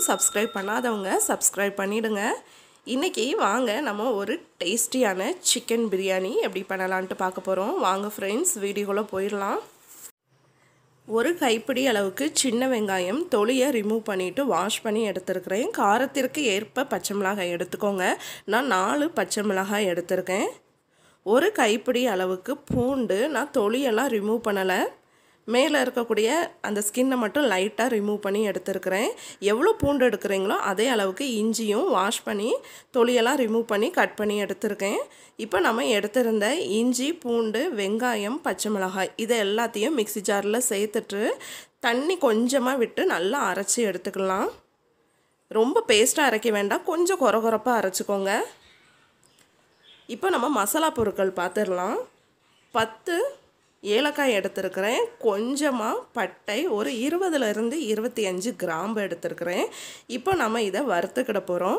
Subscribe பண்ணாதவங்க subscribe பண்ணிடுங்க. இன்றைக்கி வாங்க நம்ம ஒரு டேஸ்டியான சிக்கன் பிரியாணி எப்படி பண்ணலான்ட்டு பார்க்க போகிறோம். வாங்க ஃப்ரெண்ட்ஸ், வீடியோக்குள்ளே போயிடலாம். ஒரு கைப்பிடி அளவுக்கு சின்ன வெங்காயம் தொலியை ரிமூவ் பண்ணிவிட்டு வாஷ் பண்ணி எடுத்துருக்கிறேன். காரத்திற்கு ஏற்ப பச்சை மிளகாய் எடுத்துக்கோங்க. நான் 4 பச்சை மிளகாய் எடுத்திருக்கேன். ஒரு கைப்பிடி அளவுக்கு பூண்டு நான் தொலியெல்லாம் ரிமூவ் பண்ணலை, மேலே இருக்கக்கூடிய அந்த ஸ்கின்னை மட்டும் லைட்டாக ரிமூவ் பண்ணி எடுத்துருக்கிறேன். எவ்வளோ பூண்டு எடுக்கிறீங்களோ அதே அளவுக்கு இஞ்சியும் வாஷ் பண்ணி தொலியெல்லாம் ரிமூவ் பண்ணி கட் பண்ணி எடுத்துருக்கேன். இப்போ நம்ம எடுத்திருந்த இஞ்சி, பூண்டு, வெங்காயம், பச்சை மிளகாய் இதை எல்லாத்தையும் மிக்ஸி ஜாரில் சேர்த்துட்டு தண்ணி கொஞ்சமாக விட்டு நல்லா அரைச்சி எடுத்துக்கலாம். ரொம்ப பேஸ்ட்டாக அரைக்க வேண்டாம், கொஞ்சம் கொரகொரப்பாக அரைச்சிக்கோங்க. இப்போ நம்ம மசாலா பொருட்கள் பார்த்துடலாம். 10 ஏலக்காய் எடுத்துருக்கிறேன், கொஞ்சமாக பட்டை, ஒரு 20லேருந்து 25 கிராம்பு எடுத்துருக்கிறேன். இப்போ நம்ம இதை வறுத்துக்கிட போகிறோம்.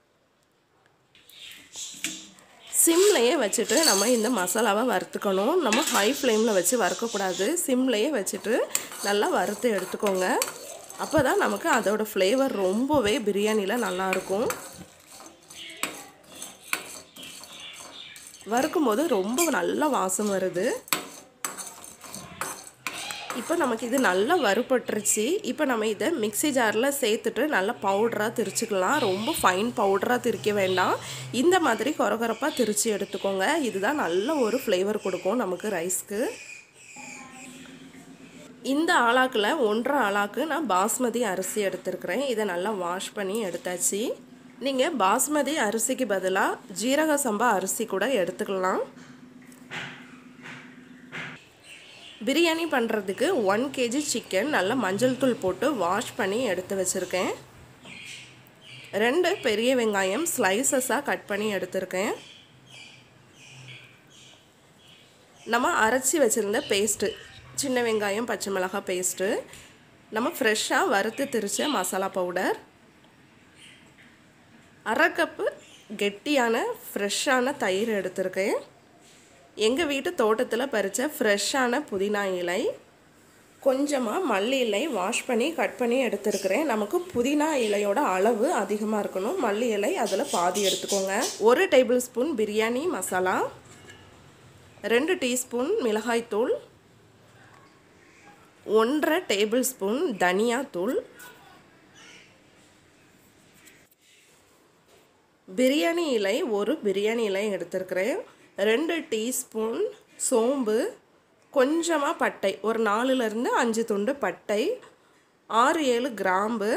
சிம்லையே வச்சுட்டு நம்ம இந்த மசாலாவை வறுத்துக்கணும். நம்ம ஹை ஃப்ளேமில் வச்சு வறுக்கக்கூடாது, சிம்லையே வச்சுட்டு நல்லா வறுத்து எடுத்துக்கோங்க. அப்போ தான் நமக்கு அதோடய ஃப்ளேவர் ரொம்பவே பிரியாணியில் நல்லாயிருக்கும். வறுக்கும்போது ரொம்ப நல்ல வாசம் வருது. இப்போ நமக்கு இது நல்லா வறுபட்டுருச்சு. இப்போ நம்ம இதை மிக்ஸி ஜாரில் சேர்த்துட்டு நல்லா பவுடராக திரிச்சிக்கலாம். ரொம்ப ஃபைன் பவுடராக திரிக்க வேண்டாம், இந்த மாதிரி கொரகொரப்பாக திரித்து எடுத்துக்கோங்க. இதுதான் நல்ல ஒரு ஃப்ளேவர் கொடுக்கும் நமக்கு ரைஸ்க்கு. இந்த ஆளாக்கில் 1.5 ஆளாக்கு நான் பாஸ்மதி அரிசி எடுத்துருக்கிறேன். இதை நல்லா வாஷ் பண்ணி எடுத்தாச்சு. நீங்கள் பாஸ்மதி அரிசிக்கு பதிலாக ஜீரக சம்பா அரிசி கூட எடுத்துக்கலாம். பிரியாணி பண்ணுறதுக்கு 1 kg சிக்கன் நல்லா மஞ்சள் தூள் போட்டு வாஷ் பண்ணி எடுத்து வச்சுருக்கேன். 2 பெரிய வெங்காயம் ஸ்லைசஸாக கட் பண்ணி எடுத்துருக்கேன். நம்ம அரைச்சி வச்சுருந்த பேஸ்ட்டு, சின்ன வெங்காயம் பச்சை மிளகாய் பேஸ்ட்டு, நம்ம ஃப்ரெஷ்ஷாக வறுத்து திரிச்ச மசாலா பவுடர், 1/2 கப்பு கெட்டியான ஃப்ரெஷ்ஷான தயிர் எடுத்துருக்கேன். எங்கள் வீட்டு தோட்டத்தில் பறித்த ஃப்ரெஷ்ஷான புதினா இலை, கொஞ்சமாக மல்லி இலை வாஷ் பண்ணி கட் பண்ணி எடுத்துருக்கிறேன். நமக்கு புதினா இலையோட அளவு அதிகமாக இருக்கணும், மல்லி இலை அதில் பாதி எடுத்துக்கோங்க. 1 tablespoon biryani masala, 2 teaspoon மிளகாய்த்தூள், 1/2 டேபிள் ஸ்பூன் தனியாத்தூள், பிரியாணி இலை 1 பிரியாணி இலை எடுத்துருக்கிறேன், 2 டீஸ்பூன் சோம்பு, கொஞ்சமாக பட்டை, ஒரு 4லேருந்து 5 துண்டு பட்டை, 6-7 கிராம்பு.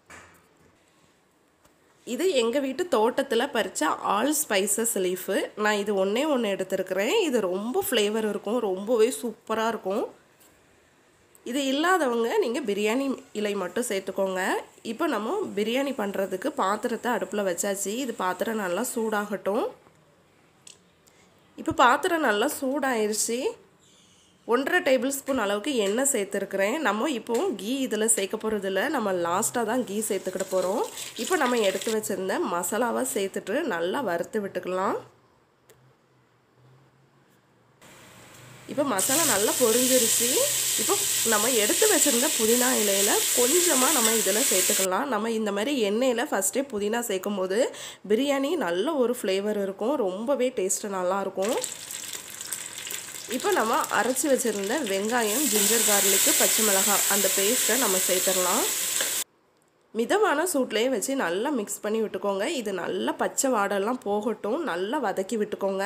இது எங்கள் வீட்டு தோட்டத்தில் பறித்த ஆல் ஸ்பைசஸ் லீஃபு. நான் இது ஒன்றே எடுத்துருக்கிறேன். இது ரொம்ப ஃப்ளேவர் இருக்கும், ரொம்பவே சூப்பராக இருக்கும். இது இல்லாதவங்க நீங்கள் பிரியாணி இலை மட்டும் சேர்த்துக்கோங்க. இப்போ நம்ம பிரியாணி பண்ணுறதுக்கு பாத்திரத்தை அடுப்பில் வச்சாச்சு. இது பாத்திரம் நல்லா சூடாகட்டும். இப்போ பாத்திரம் நல்லா சூடாயிருச்சு. 1.5 டேபிள் ஸ்பூன் அளவுக்கு எண்ணெய் சேர்த்துருக்குறேன். நம்ம இப்போது கீ இதில் சேர்க்க போகிறதில்ல, நம்ம லாஸ்ட்டாக தான் கீ சேர்த்துக்கிட போகிறோம். இப்போ நம்ம எடுத்து வச்சுருந்த மசாலாவை சேர்த்துட்டு நல்லா வறுத்து விட்டுக்கலாம். இப்போ மசாலா நல்லா பொரிஞ்சிருச்சு. இப்போ நம்ம எடுத்து வச்சுருந்த புதினா இலையில் கொஞ்சமாக நம்ம இதில் சேர்த்துக்கலாம். நம்ம இந்த மாதிரி எண்ணெயில் ஃபஸ்ட்டே புதினா சேர்க்கும் போது பிரியாணி நல்ல ஒரு ஃப்ளேவர் இருக்கும், ரொம்பவே டேஸ்ட்டு நல்லாயிருக்கும். இப்போ நம்ம அரைச்சி வச்சுருந்த வெங்காயம், ஜிஞ்சர் கார்லிக்கு, பச்சை மிளகாய் அந்த பேஸ்ட்டை நம்ம சேர்த்துடலாம். மிதமான சூட்லேயே வச்சு நல்லா மிக்ஸ் பண்ணி விட்டுக்கோங்க. இது நல்லா பச்சை வாடெல்லாம் போகட்டும், நல்லா வதக்கி விட்டுக்கோங்க.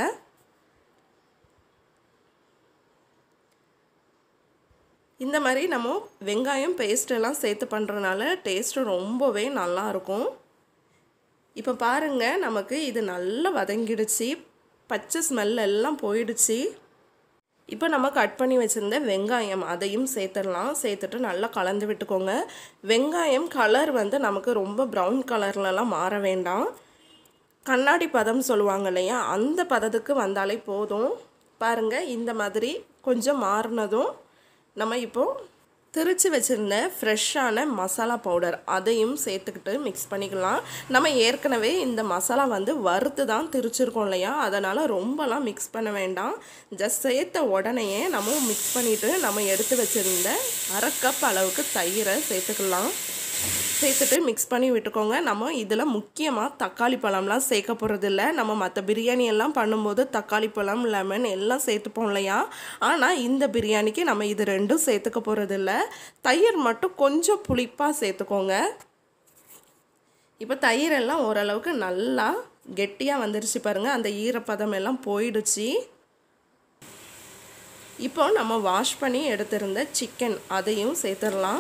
இந்த மாதிரி நம்ம வெங்காயம் பேஸ்ட்டெல்லாம் சேர்த்து பண்ணுறதுனால டேஸ்ட்டு ரொம்பவே நல்லாயிருக்கும். இப்போ பாருங்கள், நமக்கு இது நல்லா வதங்கிடுச்சு, பச்சை ஸ்மெல் எல்லாம் போயிடுச்சு. இப்போ நம்ம கட் பண்ணி வச்சுருந்த வெங்காயம் அதையும் சேர்த்துடலாம். சேர்த்துட்டு நல்லா கலந்து விட்டுக்கோங்க. வெங்காயம் கலர் நமக்கு ரொம்ப ப்ரௌன் கலர்லலாம் மாற வேண்டாம், கண்ணாடி பதம் சொல்லுவாங்க இல்லையா, அந்த பதத்துக்கு வந்தாலே போதும். பாருங்கள், இந்த மாதிரி கொஞ்சம் மாறினதும் நம்ம இப்போது திரிச்சு வச்சுருந்த ஃப்ரெஷ்ஷான மசாலா பவுடர் அதையும் சேர்த்துக்கிட்டு மிக்ஸ் பண்ணிக்கலாம். நம்ம ஏற்கனவே இந்த மசாலா வறுத்து தான் திரிச்சிருக்கோம் இல்லையா, அதனால் ரொம்பலாம் மிக்ஸ் பண்ண வேண்டாம். ஜஸ்ட் சேர்த்த உடனேயே நம்ம மிக்ஸ் பண்ணிவிட்டு நம்ம எடுத்து வச்சுருந்த 1/2 கப் அளவுக்கு தயிரை சேர்த்துக்கலாம். சேர்த்துட்டு மிக்ஸ் பண்ணி விட்டுக்கோங்க. நம்ம இதில் முக்கியமாக தக்காளி பழம்லாம் சேர்க்க போகிறதில்ல. நம்ம மற்ற பிரியாணி எல்லாம் பண்ணும்போது தக்காளி பழம், லெமன் எல்லாம் சேர்த்துப்போம் இல்லையா? ஆனால் இந்த பிரியாணிக்கு நம்ம இது ரெண்டும் சேர்த்துக்க போகிறதில்ல. தயிர் மட்டும் கொஞ்சம் புளிப்பாக சேர்த்துக்கோங்க. இப்போ தயிரெல்லாம் ஓரளவுக்கு நல்லா கெட்டியாக வந்துருச்சு பாருங்கள். அந்த ஈரப்பதம் எல்லாம் போயிடுச்சு. இப்போ நம்ம வாஷ் பண்ணி எடுத்திருந்த சிக்கன் அதையும் சேர்த்துடலாம்.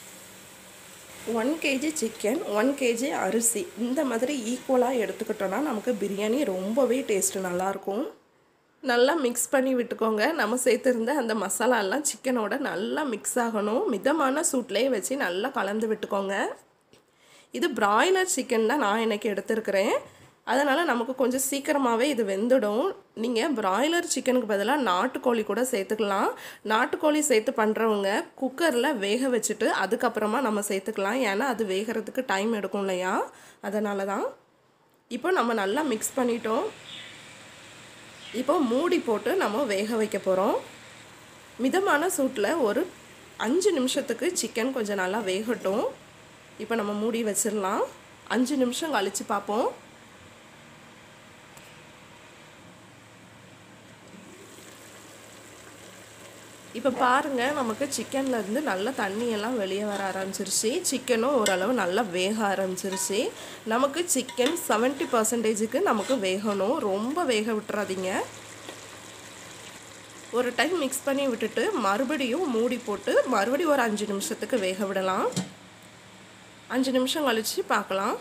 1 kg சிக்கன், 1 kg அரிசி இந்த மாதிரி ஈக்குவலாக எடுத்துக்கிட்டோன்னா நமக்கு பிரியாணி ரொம்பவே டேஸ்ட்டு நல்லாயிருக்கும். நல்லா மிக்ஸ் பண்ணி விட்டுக்கோங்க. நம்ம சேர்த்துருந்த அந்த மசாலாலாம் சிக்கனோட நல்லா மிக்ஸ் ஆகணும். மிதமான சூட்லேயே வச்சு நல்லா கலந்து விட்டுக்கோங்க. இது பிராய்லர் சிக்கன் தான் நான் இன்றைக்கி எடுத்துருக்கிறேன். அதனால் நமக்கு கொஞ்சம் சீக்கிரமாகவே இது வெந்துடும். நீங்கள் பிராய்லர் சிக்கனுக்கு பதிலாக நாட்டுக்கோழி கூட சேர்த்துக்கலாம். நாட்டுக்கோழி சேர்த்து பண்ணுறவங்க குக்கரில் வேக வச்சுட்டு அதுக்கப்புறமா நம்ம சேர்த்துக்கலாம். ஏன்னா அது வேகிறதுக்கு டைம் எடுக்கும் இல்லையா? அதனால தான். இப்போ நம்ம நல்லா மிக்ஸ் பண்ணிட்டோம். இப்போ மூடி போட்டு நம்ம வேக வைக்க போகிறோம். மிதமான சூட்டில் ஒரு 5 நிமிஷத்துக்கு சிக்கன் கொஞ்சம் நல்லா வேகட்டும். இப்போ நம்ம மூடி வச்சிடலாம். 5 நிமிஷம் கழித்து பார்ப்போம். இப்போ பாருங்கள், நமக்கு சிக்கன்லேருந்து நல்லா தண்ணியெல்லாம் வெளியே வர ஆரம்பிச்சிருச்சு. சிக்கனும் ஓரளவு நல்லா வேக ஆரம்பிச்சிருச்சு. நமக்கு சிக்கன் 70% நமக்கு வேகணும். ரொம்ப வேக விட்டுறாதீங்க. ஒரு டைம் மிக்ஸ் பண்ணி விட்டுட்டு மறுபடியும் மூடி போட்டு மறுபடியும் ஒரு 5 நிமிஷத்துக்கு வேக விடலாம். 5 நிமிஷம் கழித்து பார்க்கலாம்.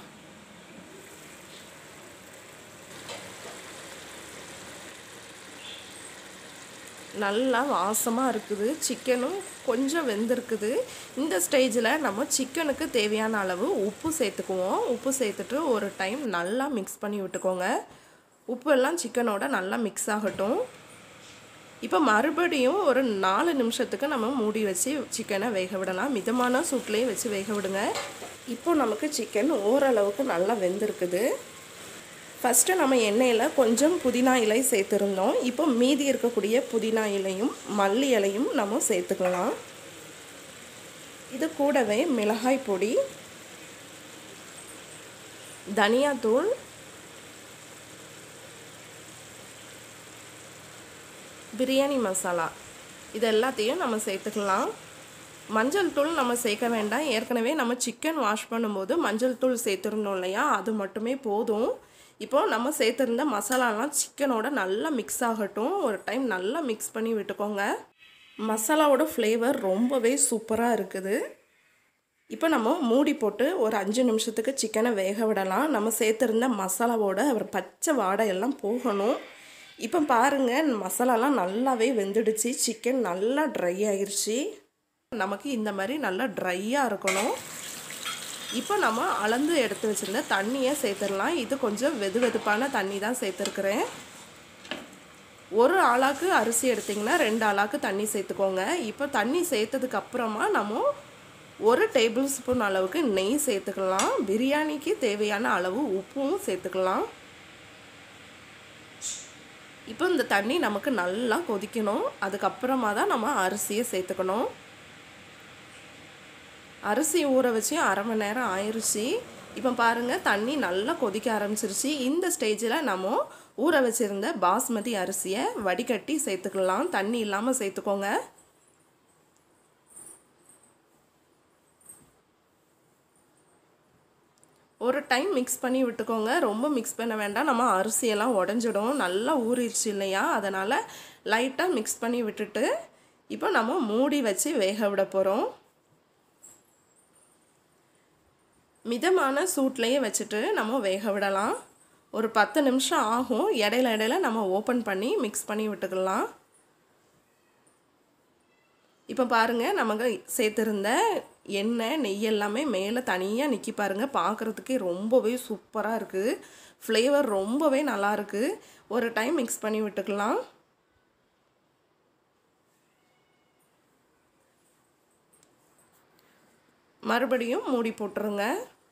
நல்லா வாசமாக இருக்குது. சிக்கனும் கொஞ்சம் வெந்திருக்குது. இந்த ஸ்டேஜில் நம்ம சிக்கனுக்கு தேவையான அளவு உப்பு சேர்த்துக்குவோம். உப்பு சேர்த்துட்டு ஒரு டைம் நல்லா மிக்ஸ் பண்ணி விட்டுக்கோங்க. உப்பு எல்லாம் சிக்கனோட நல்லா மிக்ஸ் ஆகட்டும். இப்போ மறுபடியும் ஒரு 4 நிமிஷத்துக்கு நம்ம மூடி வச்சு சிக்கனை வேக விடலாம். மிதமான சூட்லேயே வச்சு வேக விடுங்க. இப்போ நமக்கு சிக்கன் ஓரளவுக்கு நல்லா வெந்திருக்குது. ஃபஸ்ட்டு நம்ம எண்ணெயில் கொஞ்சம் புதினா இலை சேர்த்துருந்தோம். இப்போ மீதி இருக்கக்கூடிய புதினா இலையும் மல்லி இலையும் நம்ம சேர்த்துக்கலாம். இது கூடவே மிளகாய் பொடி, தனியாத்தூள், பிரியாணி மசாலா இது எல்லாத்தையும் நம்ம சேர்த்துக்கலாம். மஞ்சள் தூள் நம்ம சேர்க்க வேண்டாம். ஏற்கனவே நம்ம சிக்கன் வாஷ் பண்ணும்போது மஞ்சள் தூள் சேர்த்துருந்தோம் இல்லையா? அது மட்டுமே போதும். இப்போது நம்ம சேர்த்துருந்த மசாலாலாம் சிக்கனோட நல்லா மிக்ஸ் ஆகட்டும். ஒரு டைம் நல்லா மிக்ஸ் பண்ணி விட்டுக்கோங்க. மசாலாவோட ஃப்ளேவர் ரொம்பவே சூப்பராக இருக்குது. இப்போ நம்ம மூடி போட்டு ஒரு 5 நிமிஷத்துக்கு சிக்கனை வேக விடலாம். நம்ம சேர்த்துருந்த மசாலாவோட ஒரு பச்சை வாடை எல்லாம் போகணும். இப்போ பாருங்கள், மசாலாலாம் நல்லாவே வெந்துடுச்சு. சிக்கன் நல்லா ட்ரை ஆயிடுச்சு. நமக்கு இந்த மாதிரி நல்லா ட்ரையாக இருக்கணும். இப்போ நம்ம அளந்து எடுத்து வச்சுருந்த தண்ணியை சேர்த்துடலாம். இது கொஞ்சம் வெதுவெதுப்பான தண்ணி தான் சேர்த்துருக்குறேன். ஒரு ஆளாக்கு அரிசி எடுத்திங்கன்னா 2 ஆளாக்கு தண்ணி சேர்த்துக்கோங்க. இப்போ தண்ணி சேர்த்ததுக்கப்புறமா நம்ம 1 டேபிள் ஸ்பூன் அளவுக்கு நெய் சேர்த்துக்கலாம். பிரியாணிக்கு தேவையான அளவு உப்பும் சேர்த்துக்கலாம். இப்போ இந்த தண்ணி நமக்கு நல்லா கொதிக்கணும். அதுக்கப்புறமா தான் நம்ம அரிசியை சேர்த்துக்கணும். அரிசி ஊற வச்சு 1/2 மணி நேரம் ஆயிடுச்சு. இப்போ பாருங்கள், தண்ணி நல்லா கொதிக்க ஆரம்பிச்சிருச்சு. இந்த ஸ்டேஜில் நம்ம ஊற வச்சுருந்த பாஸ்மதி அரிசியை வடிகட்டி சேர்த்துக்கலாம். தண்ணி இல்லாமல் சேர்த்துக்கோங்க. ஒரு டைம் மிக்ஸ் பண்ணி விட்டுக்கோங்க. ரொம்ப மிக்ஸ் பண்ண வேண்டாம். நம்ம அரிசியெல்லாம் உடஞ்சிடும். நல்லா ஊறிடுச்சு இல்லையா? அதனால் லைட்டாக மிக்ஸ் பண்ணி விட்டுட்டு இப்போ நம்ம மூடி வச்சு வேக விட போகிறோம். மிதமான சூட்லேயே வச்சுட்டு நம்ம வேக விடலாம். ஒரு 10 நிமிஷம் ஆகும். இடையில நம்ம ஓப்பன் பண்ணி மிக்ஸ் பண்ணி விட்டுக்கலாம். இப்போ பாருங்கள், நமக்கு சேர்த்துருந்த எண்ணெய் நெய் எல்லாமே மேலே தனியாக நிற்கி பாருங்கள். பார்க்குறதுக்கே ரொம்பவே சூப்பராக இருக்குது. ஃப்ளேவர் ரொம்பவே நல்லாயிருக்கு. ஒரு டைம் மிக்ஸ் பண்ணி விட்டுக்கலாம். மறுபடியும் மூடி போட்டுருங்க.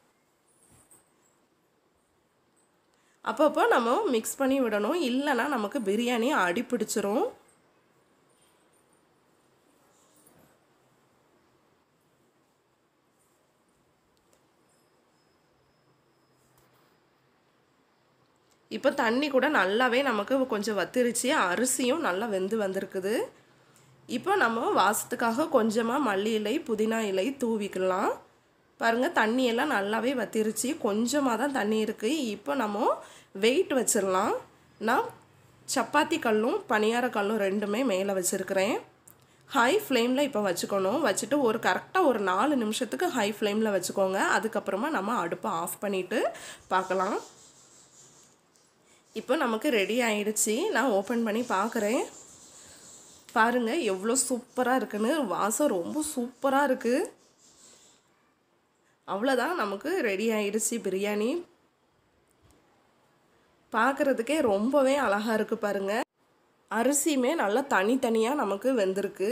அப்பப்போ நம்ம மிக்ஸ் பண்ணி விடணும். இல்லைன்னா நமக்கு பிரியாணி அடி பிடிச்சிரும். இப்போ தண்ணி கூட நல்லாவே நமக்கு கொஞ்சம் வத்திருச்சு, அரிசியும் நல்லா வெந்து வந்திருக்குது. இப்போ நம்ம வாசத்துக்காக கொஞ்சமாக மல்லி இலை புதினா இலை தூவிக்கலாம். பாருங்கள் தண்ணியெல்லாம் நல்லாவே வத்திருச்சு, கொஞ்சமாக தான் தண்ணி இருக்குது. இப்போ நம்ம வெயிட் வச்சிடலாம். நான் சப்பாத்தி கல்லும் பணியார கல்லும் ரெண்டுமே மேலே வச்சுருக்கிறேன். ஹை ஃப்ளேமில் இப்போ வச்சுக்கணும். வச்சுட்டு கரெக்டாக ஒரு 4 நிமிஷத்துக்கு ஹை ஃப்ளேமில் வச்சுக்கோங்க. அதுக்கப்புறமா நம்ம அடுப்பை ஆஃப் பண்ணிவிட்டு பார்க்கலாம். இப்போ நமக்கு ரெடி ஆயிடுச்சு. நான் ஓப்பன் பண்ணி பார்க்குறேன். பாருங்கள் எவ்வளோ சூப்பராக இருக்குன்னு, வாசம் ரொம்ப சூப்பராக இருக்குது. அவ்வளோதான், நமக்கு ரெடி ஆயிடுச்சு பிரியாணி. பார்க்குறதுக்கே ரொம்பவே அழகாக இருக்குது பாருங்கள். அரிசியுமே நல்லா தனித்தனியாக நமக்கு வெந்திருக்கு.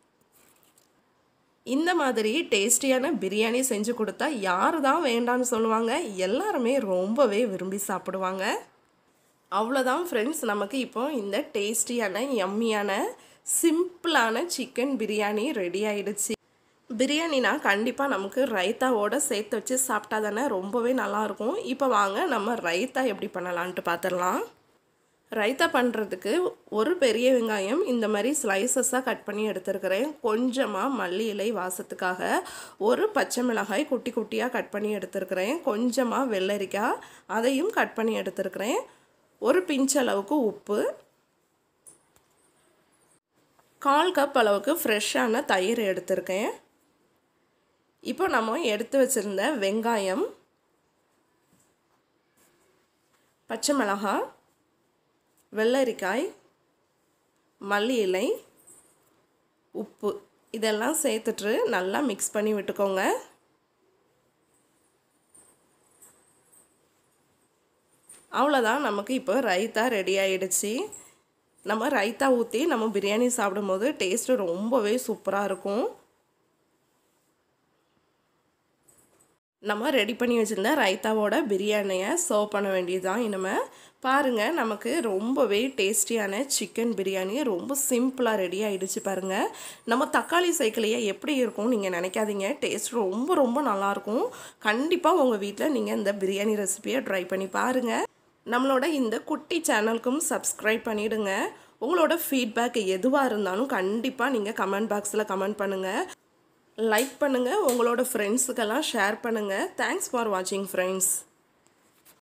இந்த மாதிரி டேஸ்டியான பிரியாணி செஞ்சு கொடுத்தா யார் தான் வேண்டான்னு சொல்லுவாங்க, எல்லாருமே ரொம்பவே விரும்பி சாப்பிடுவாங்க. அவ்வளோதான் ஃப்ரெண்ட்ஸ், நமக்கு இப்போ இந்த டேஸ்டியான யம்மியான சிம்பிளான சிக்கன் பிரியாணி ரெடி ஆயிடுச்சு. பிரியாணினா கண்டிப்பாக நமக்கு ரைத்தாவோடு சேர்த்து வச்சு சாப்பிட்டா தானே ரொம்பவே நல்லாயிருக்கும். இப்போ வாங்க நம்ம ரைத்தா எப்படி பண்ணலான்ட்டு பார்த்துடலாம். ரைத்தா பண்ணுறதுக்கு ஒரு பெரிய வெங்காயம் இந்த மாதிரி ஸ்லைசஸாக கட் பண்ணி எடுத்துருக்கிறேன். கொஞ்சமாக மல்லி இலை வாசத்துக்காக ஒரு பச்சை மிளகாய் குட்டி குட்டியாக கட் பண்ணி எடுத்துருக்கிறேன். கொஞ்சமாக வெள்ளரிக்காய் அதையும் கட் பண்ணி எடுத்துருக்கிறேன். ஒரு பிஞ்ச் அளவுக்கு உப்பு, 1/4 கப் அளவுக்கு ஃப்ரெஷ்ஷான தயிர் எடுத்திருக்கேன். இப்போ நம்ம எடுத்து வச்சுருந்த வெங்காயம், பச்சை மிளகாய், வெள்ளரிக்காய், மல்லி இலை, உப்பு இதெல்லாம் சேர்த்துட்டு நல்லா மிக்ஸ் பண்ணி விட்டுக்கோங்க. அவ்வளோதான், நமக்கு இப்போ ரைத்தா ரெடி ஆகிடுச்சு. நம்ம ரைத்தா ஊற்றி நம்ம பிரியாணி சாப்பிடும்போது டேஸ்ட்டு ரொம்பவே சூப்பராக இருக்கும். நம்ம ரெடி பண்ணி வச்சுருந்த ரைத்தாவோட பிரியாணியை சர்வ் பண்ண வேண்டியது தான் இனிமேல். பாருங்கள், நமக்கு ரொம்பவே டேஸ்டியான சிக்கன் பிரியாணி ரொம்ப சிம்பிளாக ரெடி ஆகிடுச்சு பாருங்கள். நம்ம தக்காளி சேர்க்கலையே எப்படி இருக்கும் நீங்கள் நினைக்காதீங்க, டேஸ்ட் ரொம்ப ரொம்ப நல்லாயிருக்கும். கண்டிப்பாக உங்கள் வீட்டில் நீங்கள் இந்த பிரியாணி ரெசிபியை ட்ரை பண்ணி பாருங்கள். நம்மளோட இந்த குட்டி சேனலுக்கும் சப்ஸ்கிரைப் பண்ணிவிடுங்க. உங்களோட ஃபீட்பேக் எதுவாக இருந்தாலும் கண்டிப்பாக நீங்கள் கமெண்ட் பாக்ஸில் கமெண்ட் பண்ணுங்கள், லைக் பண்ணுங்கள், உங்களோட ஃப்ரெண்ட்ஸுக்கெல்லாம் ஷேர் பண்ணுங்கள். தேங்க்ஸ் ஃபார் வாட்சிங் ஃப்ரெண்ட்ஸ்.